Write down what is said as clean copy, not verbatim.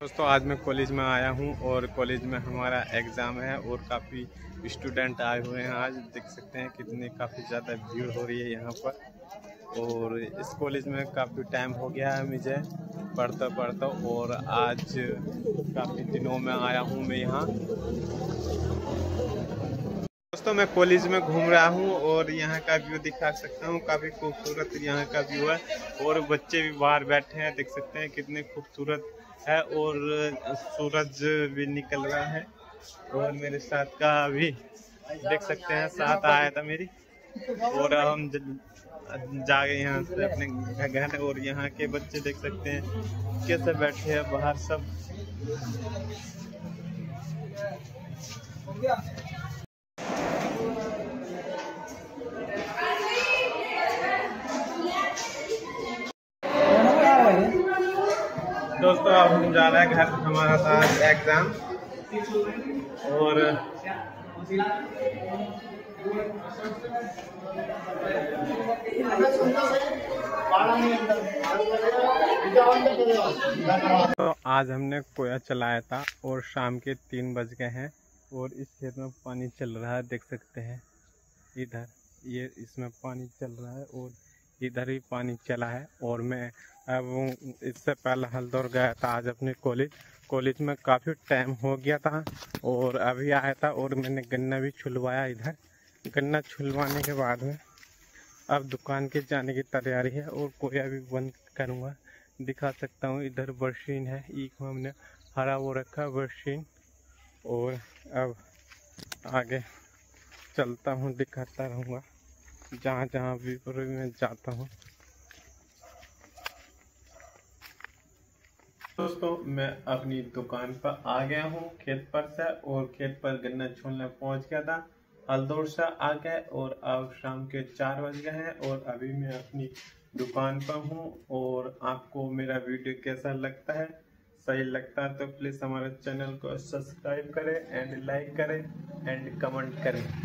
दोस्तों आज मैं कॉलेज में आया हूँ और कॉलेज में हमारा एग्ज़ाम है और काफ़ी स्टूडेंट आए हुए हैं। आज देख सकते हैं कितनी काफ़ी ज़्यादा भीड़ हो रही है यहाँ पर। और इस कॉलेज में काफ़ी टाइम हो गया है मुझे पढ़ता पढ़ता, और आज काफ़ी दिनों में आया हूँ मैं यहाँ। दोस्तों मैं कॉलेज में घूम रहा हूँ और यहाँ का व्यू दिखा सकता हूँ। काफ़ी खूबसूरत यहाँ का व्यू है और बच्चे भी बाहर बैठे हैं, देख सकते हैं कितने खूबसूरत है। और सूरज भी निकल रहा है और मेरे साथ का भी देख सकते हैं, साथ आया था मेरी। और हम जा गए यहाँ से अपने घर और यहाँ के बच्चे देख सकते हैं कैसे बैठे हैं बाहर सब। दोस्तों अब हम जा रहे हैं घर, हमारा था एग्जाम। और तो आज हमने कोया चलाया था और शाम के 3 बज गए हैं और इस खेत में पानी चल रहा है, देख सकते हैं इधर ये इसमें पानी चल रहा है और इधर भी पानी चला है। और मैं अब इससे पहले हल्द्वार गया था आज अपने कॉलेज में। काफ़ी टाइम हो गया था और अभी आया था और मैंने गन्ना भी छुलवाया। इधर गन्ना छुलवाने के बाद में अब दुकान के जाने की तैयारी है और कोया भी बंद करूँगा। दिखा सकता हूँ इधर बरसीन है, ईख में हमने हरा वो रखा बरसीन। और अब आगे चलता हूँ, दिखाता रहूँगा जहाँ जहाँ भी मैं जाता हूँ। दोस्तों मैं अपनी दुकान पर आ गया हूँ खेत पर से, और खेत पर गन्ना छोलने पहुँच गया था हल्द्वार से आके। और अब शाम के 4 बज गए हैं और अभी मैं अपनी दुकान पर हूँ। और आपको मेरा वीडियो कैसा लगता है, सही लगता है तो प्लीज़ हमारे चैनल को सब्सक्राइब करें एंड लाइक करें एंड कमेंट करें।